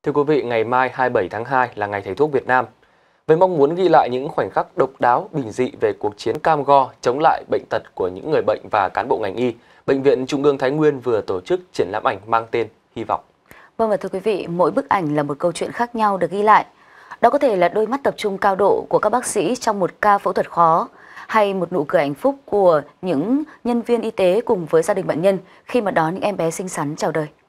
Thưa quý vị, ngày mai 27 tháng 2 là ngày thầy thuốc Việt Nam. Với mong muốn ghi lại những khoảnh khắc độc đáo, bình dị về cuộc chiến cam go chống lại bệnh tật của những người bệnh và cán bộ ngành y, Bệnh viện Trung ương Thái Nguyên vừa tổ chức triển lãm ảnh mang tên Hy vọng. Vâng, và thưa quý vị, mỗi bức ảnh là một câu chuyện khác nhau được ghi lại. Đó có thể là đôi mắt tập trung cao độ của các bác sĩ trong một ca phẫu thuật khó, hay một nụ cười hạnh phúc của những nhân viên y tế cùng với gia đình bệnh nhân khi mà đón những em bé xinh xắn chào đời.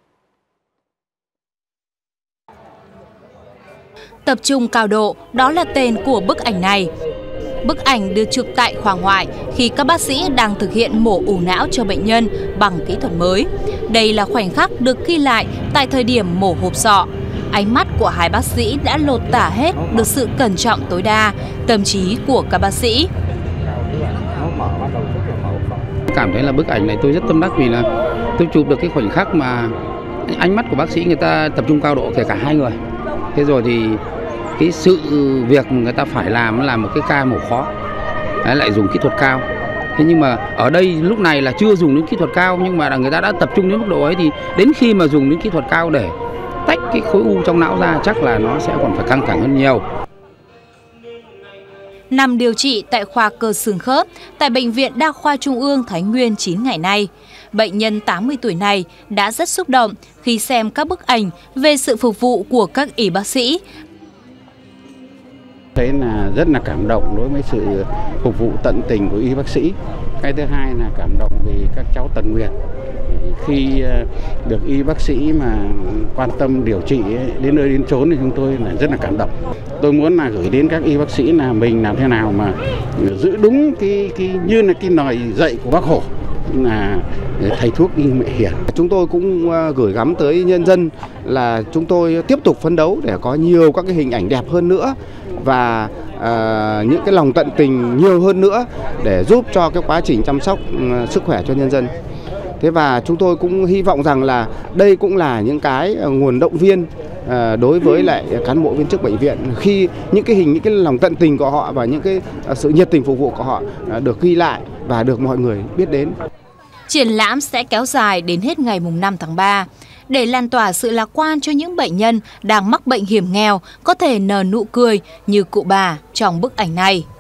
Tập trung cao độ, đó là tên của bức ảnh này. Bức ảnh được chụp tại khoa ngoại khi các bác sĩ đang thực hiện mổ ù não cho bệnh nhân bằng kỹ thuật mới. Đây là khoảnh khắc được ghi lại tại thời điểm mổ hộp sọ. Ánh mắt của hai bác sĩ đã lột tả hết được sự cẩn trọng tối đa, tâm trí của các bác sĩ. Cảm thấy là bức ảnh này tôi rất tâm đắc vì là tôi chụp được cái khoảnh khắc mà ánh mắt của bác sĩ người ta tập trung cao độ, kể cả hai người. Thế rồi thì cái sự việc người ta phải làm là một cái ca mổ khó, lại dùng kỹ thuật cao. Thế nhưng mà ở đây lúc này là chưa dùng đến kỹ thuật cao, nhưng mà là người ta đã tập trung đến mức độ ấy, thì đến khi mà dùng đến kỹ thuật cao để tách cái khối u trong não ra chắc là nó sẽ còn phải căng thẳng hơn nhiều. Nằm điều trị tại khoa cơ xương khớp tại Bệnh viện Đa khoa Trung ương Thái Nguyên 9 ngày nay, bệnh nhân 80 tuổi này đã rất xúc động khi xem các bức ảnh về sự phục vụ của các y bác sĩ. Đấy là rất là cảm động đối với sự phục vụ tận tình của y bác sĩ. Cái thứ hai là cảm động vì các cháu tận nguyện. Khi được y bác sĩ mà quan tâm điều trị đến nơi đến chốn thì chúng tôi là rất là cảm động. Tôi muốn là gửi đến các y bác sĩ là mình làm thế nào mà giữ đúng như là cái lời dạy của Bác Hồ, là thầy thuốc y mẹ hiền. Chúng tôi cũng gửi gắm tới nhân dân là chúng tôi tiếp tục phấn đấu để có nhiều các cái hình ảnh đẹp hơn nữa và những cái lòng tận tình nhiều hơn nữa để giúp cho cái quá trình chăm sóc sức khỏe cho nhân dân. Thế và chúng tôi cũng hy vọng rằng là đây cũng là những cái nguồn động viên đối với lại cán bộ viên chức bệnh viện, khi những cái lòng tận tình của họ và những cái sự nhiệt tình phục vụ của họ được ghi lại và được mọi người biết đến. Triển lãm sẽ kéo dài đến hết ngày 5 tháng 3 để lan tỏa sự lạc quan cho những bệnh nhân đang mắc bệnh hiểm nghèo có thể nở nụ cười như cụ bà trong bức ảnh này.